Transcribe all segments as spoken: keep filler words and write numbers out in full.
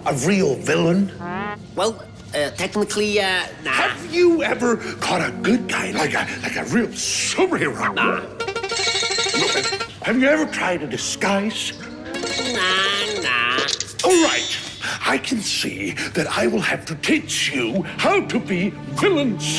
a real villain? Well, uh, technically, uh, nah. Have you ever caught a good guy, like a like a real superhero? Nah. Have you ever tried a disguise? Nah, nah. All right. I can see that I will have to teach you how to be villains.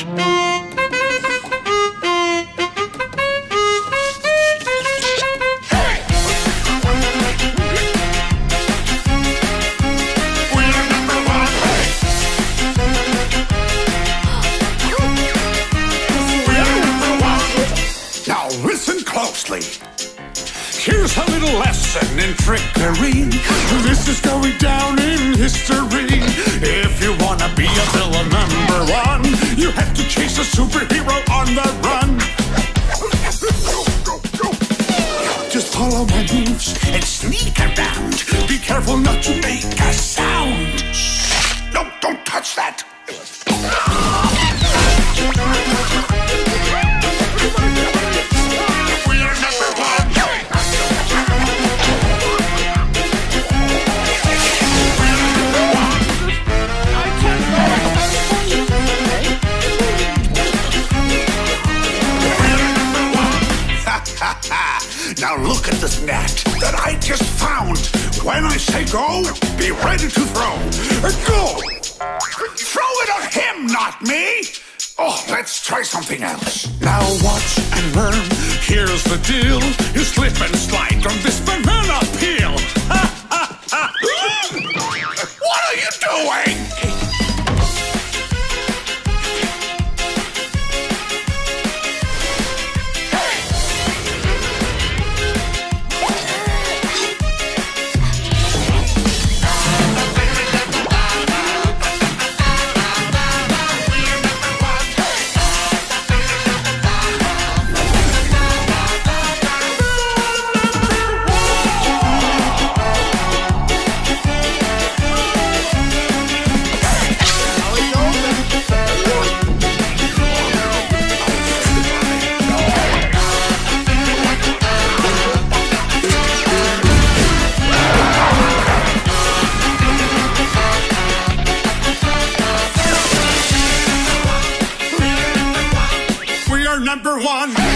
Closely. Here's a little lesson in trickery. This is going down in history. If you wanna be a villain number one, you have to chase a superhero on the run. Just follow my moves and sneak around. Be careful not to make a sound. Shh. No, don't touch that. Now look at this net that I just found. When I say go, be ready to throw. Go! Throw it at him, not me! Oh, let's try something else. Now watch and learn. Here's the deal. You slip and slide on this banana peel. What are you doing? Number one.